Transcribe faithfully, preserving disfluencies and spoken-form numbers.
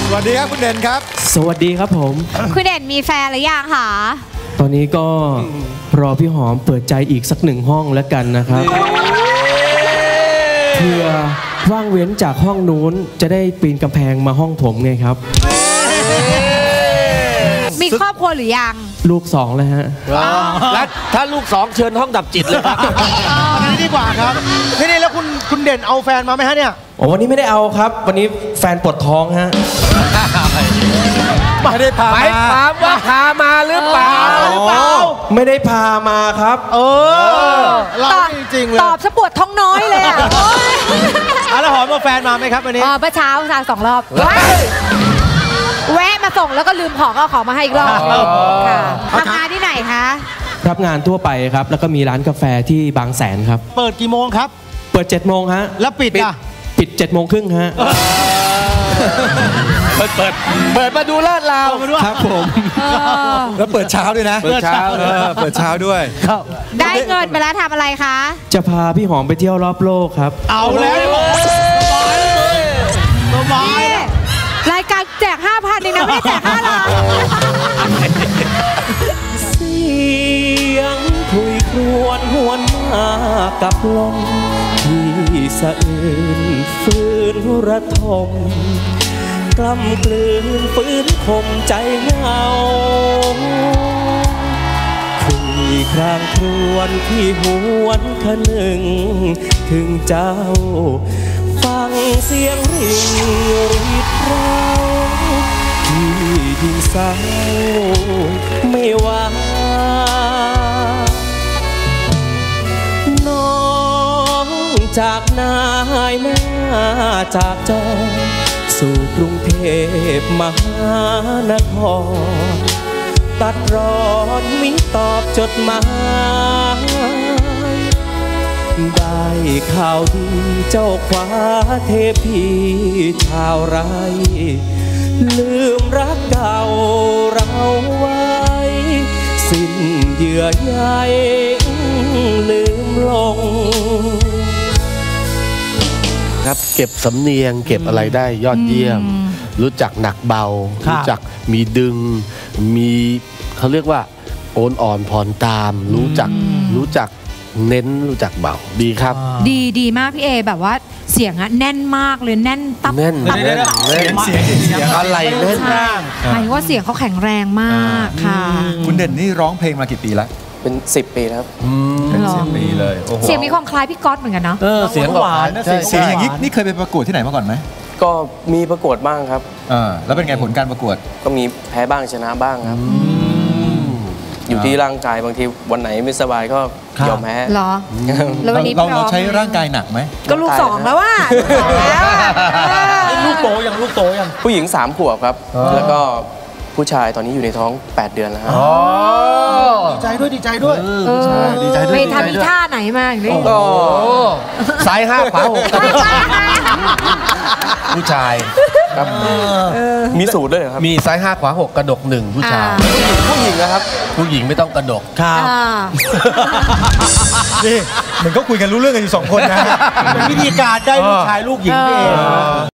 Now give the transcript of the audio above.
สวัสดีครับคุณเด่นครับสวัสดีครับผมคุณเด่นมีแฟนหรือยังคะตอนนี้ก็รอพี่หอมเปิดใจอีกสักหนึ่งห้องแล้วกันนะครับเพื่อว่างเว้นจากห้องนู้นจะได้ปีนกำแพงมาห้องผมไงครับมีครอบครัวหรือยังลูกสองแล้วฮะแล้วถ้าลูกสองเชิญห้องดับจิตเลยครับอันนี้ดีกว่าครับนี่นี่แล้วคุณคุณเด่นเอาแฟนมาไหมฮะเนี่ยโอ้วันนี้ไม่ได้เอาครับวันนี้แฟนปวดท้องฮะไม่ได้พาหมายความว่าพามาหรือเปล่าไม่ได้พามาครับเออเราจริงๆเลยตอบสะปวดท้องน้อยเลยอ่ะแล้วหอมเอาแฟนมาไหมครับวันนี้อ๋อเมื่อเช้าสาวสองรอบแวะมาส่งแล้วก็ลืมของเอาของมาให้อีกรอบค่ะทำงานที่ไหนคะรับงานทั่วไปครับแล้วก็มีร้านกาแฟที่บางแสนครับเปิดกี่โมงครับเปิดเจ็ดโมงฮะแล้วปิดอ่ะปิดเจ็ดโมงครึ่งฮะเปิดเปิดเปิดมาดูลาดราวครับผมแล้วเปิดเช้าด้วยนะเปิดเช้าเปิดเช้าด้วยได้เงินไปแล้วทำอะไรคะจะพาพี่หอมไปเที่ยวรอบโลกครับเอาแล้วสบายรายการแจกห้าพันเองนะไม่ได้แจกห้าล้านเสียงคุยครวญหวนมากับลมที่สะอื้นฟื้นระทมกล้ำกลืนฟื้นคมใจเงาคุยครางครวญที่หวนคะนึงถึงเจ้าฟังเสียงริ่งรีดร้าวที่ยิ่งเศร้าไม่ว่าน้องจากนายหน้าจากจอสู่กรุงเทพมหานครตัดรอนมิตอบจดหมายได้ข่าวดีเจ้าคว้าเทพีชาวไร่ลืมรักเก่าเราไว้สิ้นเยื่อใยลืมลงครับเก็บสำเนียงเก็บอะไรได้ยอดเยี่ยมรู้จักหนักเบารู้จักมีดึงมีเขาเรียกว่าโอนอ่อนผ่อนตามรู้จักรู้จักเน้นรู้จักเบาดีครับดีดีมากพี่เอแบบว่าเสียงอะแน่นมากเลยแน่นตับแน่นแน่นเสียงเสียงเสียงอะไรแน่นหมายว่าเสียงเขาแข็งแรงมากค่ะคุณเด่นนี่ร้องเพลงมากี่ปีแล้วเป็นสิบปีแล้วเป็นสิบปีเลยเสียงมีความคล้ายพี่ก๊อตเหมือนกันเนาะเสียงหวานเสียงอย่างนี้นี่เคยไปประกวดที่ไหนมาก่อนไหมก็มีประกวดบ้างครับแล้วเป็นไงผลการประกวดก็มีแพ้บ้างชนะบ้างครับอยู่ที่ร่างกายบางทีวันไหนไม่สบายก็ยอมแพ้หรอแล้ววันนี้เราใช้ร่างกายหนักไหมก็ลูกสองแล้วว่าลูกโตยังลูกโตยังผู้หญิงสามขวบครับแล้วก็ผู้ชายตอนนี้อยู่ในท้องแปดเดือนแล้วครับดีใจด้วยดีใจด้วยดีใจด้วยไปทำอีท่าไหนมาอย่างนี้ซ้ายห้าขวาหกผู้ชายครับมีสูตรด้วยครับมีซ้ายห้าขวาหกกระดกหนึ่งผู้ชายผู้หญิงนะครับผู้หญิงไม่ต้องกระดกครับนี่เหมือนก็คุยกันรู้เรื่องกันอยู่สองคนนะวิธีการได้ลูกชายลูกหญิงเอง